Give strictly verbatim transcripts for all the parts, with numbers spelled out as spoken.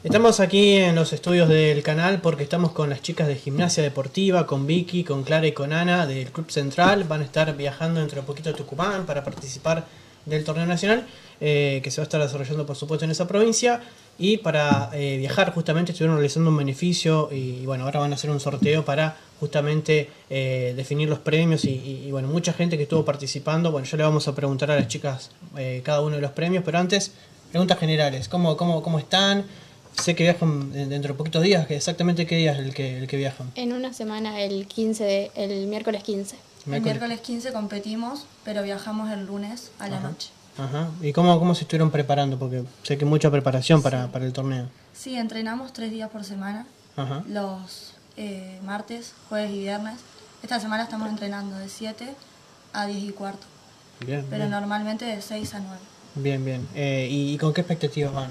Estamos aquí en los estudios del canal porque estamos con las chicas de Gimnasia Deportiva, con Vicky, con Clara y con Ana del Club Central. Van a estar viajando dentro de poquito a Tucumán para participar del torneo nacional, eh, que se va a estar desarrollando por supuesto en esa provincia. Y para eh, viajar justamente estuvieron realizando un beneficio y, y bueno, ahora van a hacer un sorteo para justamente eh, definir los premios y, y, y bueno, mucha gente que estuvo participando. Bueno, ya le vamos a preguntar a las chicas eh, cada uno de los premios, pero antes, preguntas generales. ¿Cómo, cómo, cómo están? Sé que viajan dentro de poquitos días. ¿Exactamente qué día es el que, el que viajan? En una semana, el quince de, el miércoles quince. El miércoles quince competimos, pero viajamos el lunes a la Ajá. noche. Ajá. ¿Y cómo, cómo se estuvieron preparando? Porque sé que mucha preparación para, Sí. para el torneo. Sí, entrenamos tres días por semana, Ajá. los eh, martes, jueves y viernes. Esta semana estamos entrenando de siete a diez y cuarto, Bien, pero bien. normalmente de seis a nueve. Bien, bien. Eh, ¿y, ¿Y con qué expectativas van?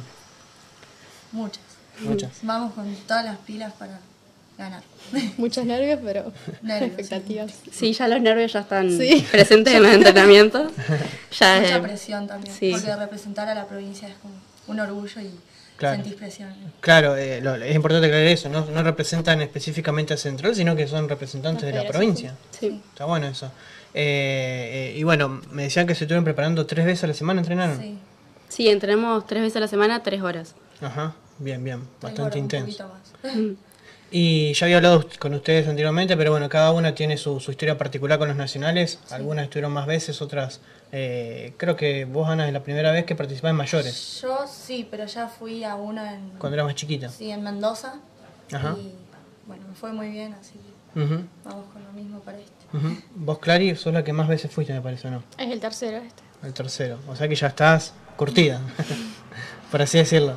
Muchas. Muchas. Vamos con todas las pilas para ganar. Muchos nervios, pero Nervios, expectativas. Sí, ya los nervios ya están Sí. presentes en los entrenamientos. Ya, Mucha eh, presión también, sí. porque representar a la provincia es como un orgullo y Claro. sentís presión. Claro, eh, lo- es importante aclarar eso. No, no representan específicamente a Central, sino que son representantes La de la federación. provincia. sí. Está bueno eso. Eh, eh, y bueno, me decían que se estuvieron preparando tres veces a la semana, ¿entrenaron? Sí, Sí, entrenamos tres veces a la semana, tres horas. Ajá, bien, bien. tres Bastante horas, un intenso. poquito más. Y ya había hablado con ustedes anteriormente, pero bueno, cada una tiene su, su historia particular con los nacionales. Algunas estuvieron más veces, otras... eh, creo que vos, Ana, es la primera vez que participás en mayores, Yo sí, pero ya fui a una en, cuando eras más chiquita. sí, en Mendoza. Ajá. Y bueno, me fue muy bien, así que Ujú, vamos con lo mismo para este. ujú. Vos, Clary, sos la que más veces fuiste, me parece, ¿o no? Es el tercero este. El tercero. O sea que ya estás curtida, por así decirlo.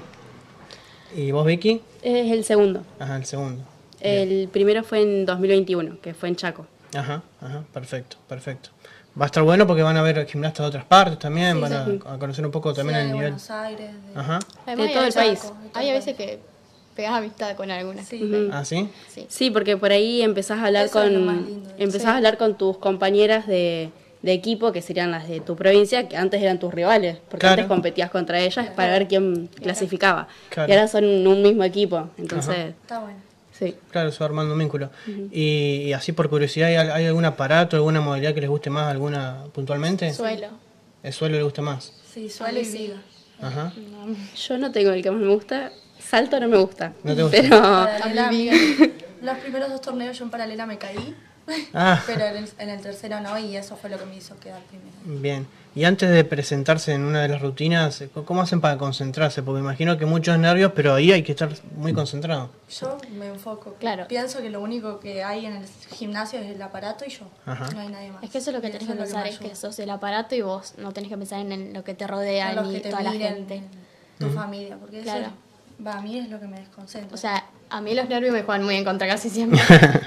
¿Y vos, Vicky? Es el segundo. Ajá, el segundo. El primero fue en dos mil veintiuno, que fue en Chaco. Ajá, ajá, perfecto, perfecto. Va a estar bueno porque van a ver gimnastas de otras partes también, Sí, van a, sí. a conocer un poco también Sí, el de nivel. Buenos Aires, de... Ajá. Además, De todo hay el a país. veces- de todo Hay el a veces país. que pegas amistad con algunas. Sí. Ujú. ¿Ah, sí? Sí. Sí, porque por ahí empezás a hablar Eso es lo más con lindo. empezás Sí. a hablar con tus compañeras de, de equipo, que serían las de tu provincia, que antes eran tus rivales, porque Claro. antes competías contra ellas para ver quién clasificaba. Claro. Y ahora son un mismo equipo, entonces, Está bueno. sí. Claro, se va armando un vínculo. y, y así por curiosidad, ¿hay, hay algún aparato, alguna modalidad que les guste más, alguna puntualmente? Suelo. ¿El suelo le gusta más? Sí, suelo y sí. viga. Ajá. Yo no tengo el que más me gusta, salto no me gusta. ¿No te gusta? Pero Paralela, A mí viga. los primeros dos torneos yo en paralela me caí, Ah, pero en el, en el tercero no, y eso fue lo que me hizo quedar primero. bien. Y antes de presentarse en una de las rutinas, ¿cómo hacen para concentrarse? Porque me imagino que muchos nervios, pero ahí hay que estar muy concentrado. Yo me enfoco. Claro. Pienso que lo único que hay en el gimnasio es el aparato y yo. Ajá. No hay nadie más. Es que eso es lo que Y tenés que es pensar, me es que ayuda. sos el aparato y vos no tenés que pensar en el- lo que te rodea En los ni que te toda la miren, gente. en tu familia, porque Claro. eso va, a mí es lo que me desconcentra. O sea, a mí los nervios me juegan muy en contra casi siempre,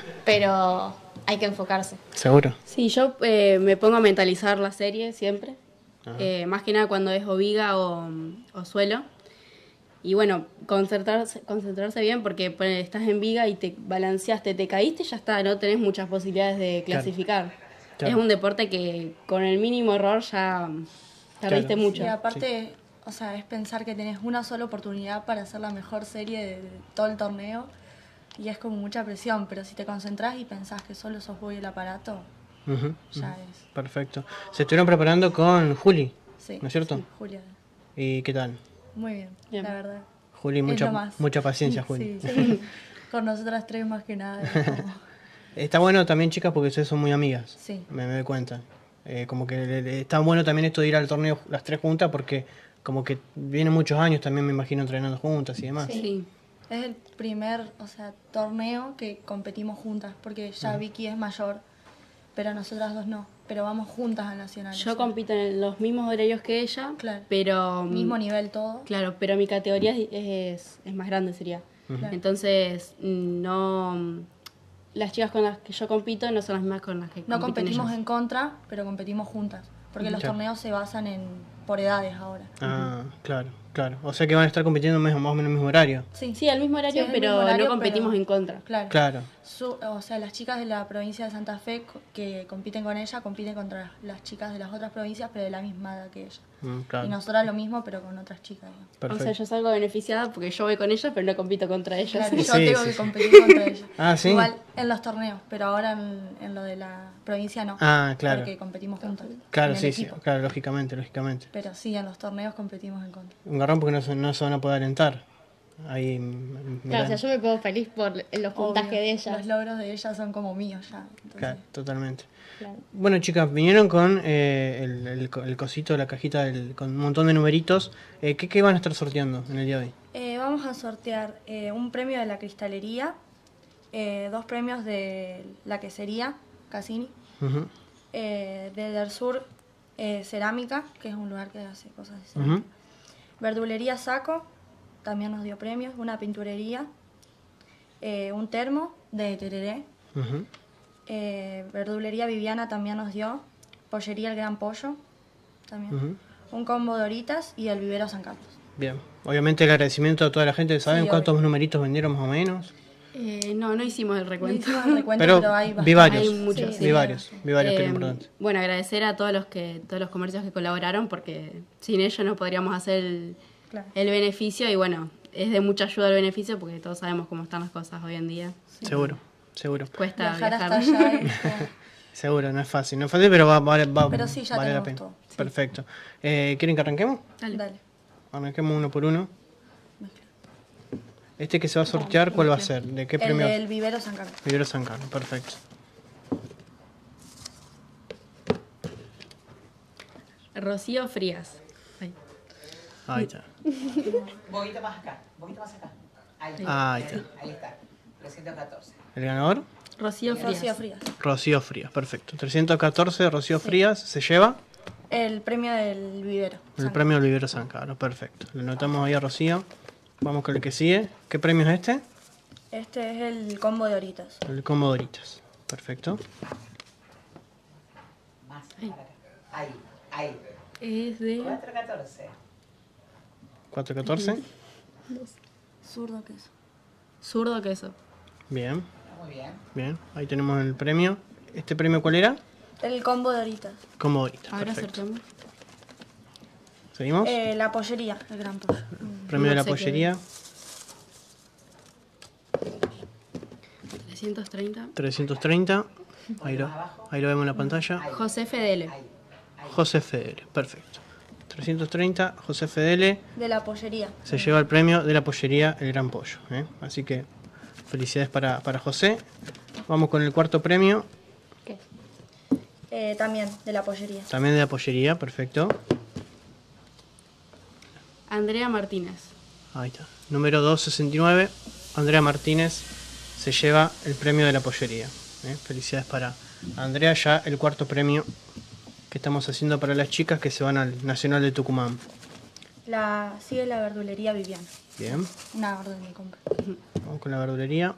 pero hay que enfocarse. ¿Seguro? sí, yo eh, me pongo a mentalizar la serie siempre, eh, más que nada cuando es o viga o, o suelo. Y bueno, concentrarse, concentrarse bien porque ponele, estás en viga y te balanceaste, te caíste, ya está, no tenés muchas posibilidades de clasificar. Claro. Es un deporte que con el mínimo error ya perdiste Claro. mucho. y aparte, o sea, es pensar que tenés una sola oportunidad para hacer la mejor serie de, de todo el torneo y es como mucha presión, pero si te concentrás y pensás que solo sos vos y el aparato, Ujú, ya ujú. es. Perfecto. Se estuvieron preparando con Juli, Sí, ¿no es cierto? sí, Julia, ¿Y qué tal? muy bien, Bien. la verdad. Juli, Es mucha, lo más. mucha paciencia, Juli. Sí, sí. Con nosotras tres más que nada. es como- Está bueno también, chicas, porque ustedes son muy amigas. Sí. Me, me doy cuenta. Eh, como que le- le- está bueno también esto de ir al torneo las tres juntas, porque como que vienen muchos años también, me imagino, entrenando juntas y demás. Sí. Sí. Es el primer, o sea, torneo que competimos juntas, porque ya Vicky es mayor, pero nosotras dos no, pero vamos juntas al nacional. Yo o sea, compito en los mismos horarios que ella, Claro. pero mismo nivel todo. claro, pero mi categoría es, es, es más grande sería. Claro. Entonces, no las chicas con las que yo compito no son las mismas con las que No compiten competimos ellas. en contra, pero competimos juntas, porque los Claro. torneos se basan en por edades ahora. Ah, claro, Claro, o sea que van a estar compitiendo más, más o menos en el mismo horario. Sí, Sí, al mismo horario, Sí, es el pero mismo horario, no competimos pero- en contra. Claro. Claro, Su- o sea, las chicas de la provincia de Santa Fe co- que compiten con ella, compiten contra las chicas de las otras provincias, pero de la misma edad que ella. mm, Y claro, nosotras lo mismo, pero con otras chicas. digamos. perfecto. O sea, yo salgo beneficiada porque yo voy con ellas, pero no compito contra ellas. Claro, yo Sí, tengo sí, que sí. competir contra ella. Ah, ¿sí? Igual en los torneos, pero ahora en, en lo de la provincia no. Ah, claro. Porque competimos juntos. Claro, en el sí, sí, equipo. claro, lógicamente, lógicamente. Pero sí, en los torneos competimos en contra. Un garrón porque no se, no se van a poder alentar. Ahí, mm, Claro, o sea, mirá. yo me pongo feliz por los puntajes Obvio, de ellas. Los logros de ella son como míos ya. entonces- Claro, totalmente. Claro. Bueno, chicas, vinieron con eh, el, el, co- el cosito, la cajita del- con un montón de numeritos. Eh, ¿qué, ¿Qué van a estar sorteando en el día de hoy? Eh, vamos a sortear eh, un premio de la cristalería, eh, dos premios de la quesería Cassini, Ujú, eh, de Del Sur eh, Cerámica, que es un lugar que hace cosas de cerámica. ujú. Verdulería Saco, también nos dio premios, una pinturería, eh, un termo de tereré, Ujú. eh, Verdulería Viviana también nos dio, pollería El Gran Pollo, también, Ujú. un combo de Doritas y el vivero San Carlos. Bien. Obviamente el agradecimiento a toda la gente. ¿Saben Sí, cuántos obvio. numeritos vendieron más o menos? Eh, no, no hicimos el No recuento. hicimos el recuento, Pero pero, hay vi bastante. varios. Hay muchos, Sí, Vi varios, vi varios, que Eh, era importante. Bueno, agradecer a todos los que todos los comercios que colaboraron porque sin ellos no podríamos hacer el, Claro. el beneficio y bueno, es de mucha ayuda el beneficio porque todos sabemos cómo están las cosas hoy en día. Seguro, seguro. Cuesta Viajar viajar. hasta allá es como- Seguro, no es fácil. No es fácil, pero va, va, va- Pero sí, ya vale la tenemos pena. todo. Perfecto. Eh, ¿Quieren que arranquemos? Dale. Dale. Arranquemos uno por uno. Este que se va a sortear, ¿cuál va a ser? ¿De qué El premio? del vivero San Carlos. Vivero San Carlos, perfecto. Rocío Frías. Ay. Ahí está. Un poquito más acá, un poquito más acá. Ahí, Ahí está. ahí está. trescientos catorce. ¿El ganador? Rocío Frías. Rocío Frías. Rocío Frías, perfecto. trescientos catorce, Rocío Frías se lleva El premio del vivero. el San premio del Vivero San Carlos, perfecto. Lo notamos ahí a Rocío. Vamos con el que sigue. ¿Qué premio es este? Carlos. Este es el combo de Doritas. El combo Doritas. Perfecto. Más para acá. Ahí, ahí. Es de cuatro catorce. cuatro catorce. Zurdo queso. zurdo queso. Bien, Muy bien. bien. Ahí tenemos el premio. ¿Este premio cuál era? El combo de Doritas. Combo Doritas. Ahora Perfecto. sorteamos. ¿Seguimos? Eh, la pollería, el gran pollo. Premio de la no sé qué pollería. trescientos treinta. trescientos treinta. Ahí lo, ahí lo vemos en la pantalla. José Fedele. José Fedele. Perfecto. trescientos treinta. José Fedele. De la pollería. Se lleva el premio de la pollería El Gran Pollo. ¿eh? Así que felicidades para, para José. Vamos con el cuarto premio. ¿Qué? Eh, también de la pollería. También de la pollería. Perfecto. Andrea Martínez. Ahí está. Número doscientos sesenta y nueve. Andrea Martínez se lleva el premio de la pollería. ¿eh? Felicidades para Andrea. Ya el cuarto premio que estamos haciendo para las chicas que se van al Nacional de Tucumán. La, sigue la verdulería Viviana. Bien. Una orden de compra. Vamos con la verdulería.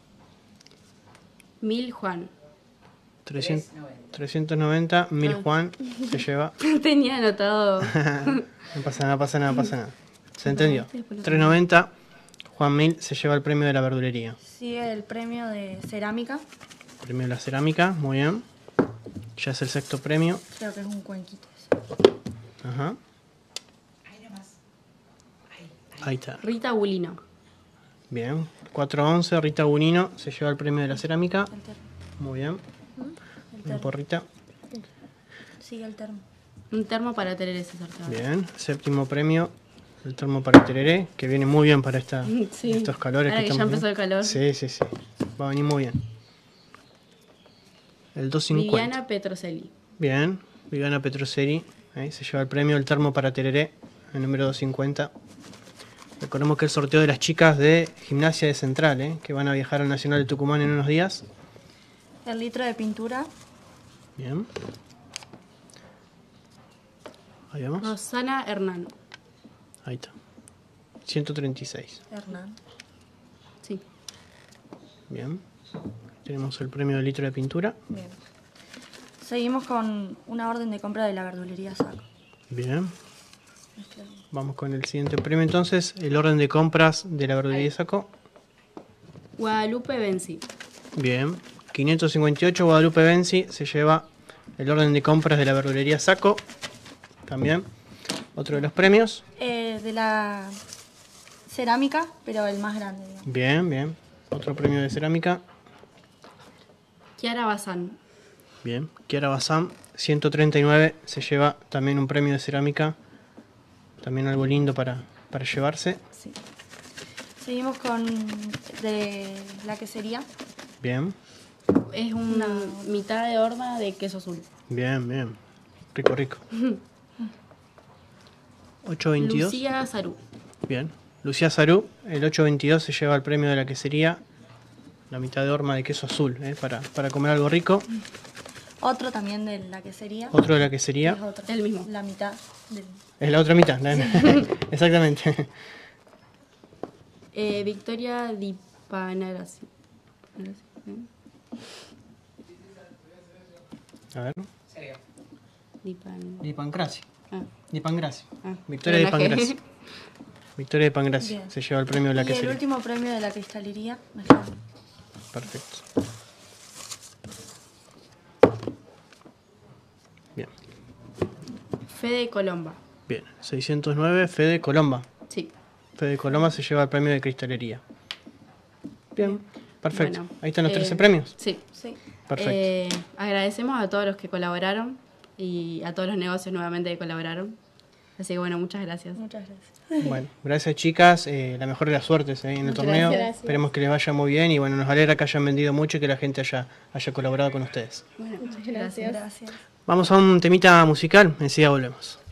Mil Juan. trescientos, trescientos noventa. Mil Juan se lleva. Tenía anotado. No pasa nada, pasa nada, pasa nada. ¿Se entendió? trescientos noventa. Juan Mil se lleva el premio de la verdulería. Sigue el premio de cerámica. Premio de la cerámica, muy bien. Ya es el sexto premio. Creo que es un cuenquito ese. Ajá. Ahí nomás. Ahí está. Rita Bulino. Bien. cuatrocientos once. Rita Bunino se lleva el premio de la cerámica. El termo. Muy bien. El Bien termo. por Rita. Sigue el termo. Un termo para tener ese sorteo. Bien. Séptimo premio. El termo para tereré, que viene muy bien para esta, Sí. estos calores Ahora que que ya estamos empezó el calor. Sí, sí, sí. Va a venir muy bien. El doscientos cincuenta. Viviana Petrocelli. Bien. Viviana Petroseri. ¿eh? Se lleva el premio el termo para tereré, el número doscientos cincuenta. Recordemos que el sorteo de las chicas de Gimnasia de Central, ¿eh? que van a viajar al Nacional de Tucumán en unos días. El litro de pintura. Bien. Ahí vemos. Rosana Hernán. Ahí está. ciento treinta y seis. Hernán. Sí. Bien. Tenemos el premio de litro de pintura. Bien. Seguimos con una orden de compra de la verdulería Saco. Bien. mezclar. Vamos con el siguiente premio entonces. El orden de compras de la verdulería Saco. Guadalupe Benzi. Bien. quinientos cincuenta y ocho Guadalupe Benzi se lleva el orden de compras de la verdulería Saco. También. Otro de los premios. Eh, de la cerámica, pero el más grande, digamos. Bien, bien. Otro premio de cerámica. Kiara Bazán. Bien. Kiara Bazán, ciento treinta y nueve, se lleva también un premio de cerámica. También algo lindo para, para llevarse. Sí. Seguimos con de la quesería. Bien, Es una mitad de horma de queso azul. bien, bien. Rico, rico. ocho veintidós. Lucía Sarú. Bien. Lucía Sarú, el ocho veintidós se lleva el premio de la quesería. La mitad de horma de queso azul, ¿eh? para, para comer algo rico. Otro también de la quesería. Otro de la quesería. Es otro. El mismo. La mitad del... Es la otra mitad. la- Exactamente. Eh, Victoria Di Panarasi. A ver. Serio. Di Pan- Di Pancrasi. ah, Di Pangrasi. ah. Victoria de Personaje. Pangrasi. Victoria de Pangrasi. Bien. Se lleva el premio de la Y el quesería. último premio de la cristalería. mezclado. Perfecto. Bien, Fede Colomba. bien. seiscientos nueve, Fede Colomba. Sí. Fede Colomba se lleva el premio de cristalería. Bien, perfecto. Bueno, Ahí están los eh, trece premios. Sí. Sí. Perfecto. Eh, agradecemos a todos los que colaboraron y a todos los negocios nuevamente que colaboraron. Así que bueno, muchas gracias. Muchas gracias. Bueno, gracias chicas. eh, la mejor de las suertes eh, en el Muchas torneo. gracias. Esperemos que les vaya muy bien y bueno, nos alegra que hayan vendido mucho y que la gente haya, haya colaborado con ustedes. Bueno, muchas Gracias. Gracias. Vamos a un temita musical, enseguida volvemos.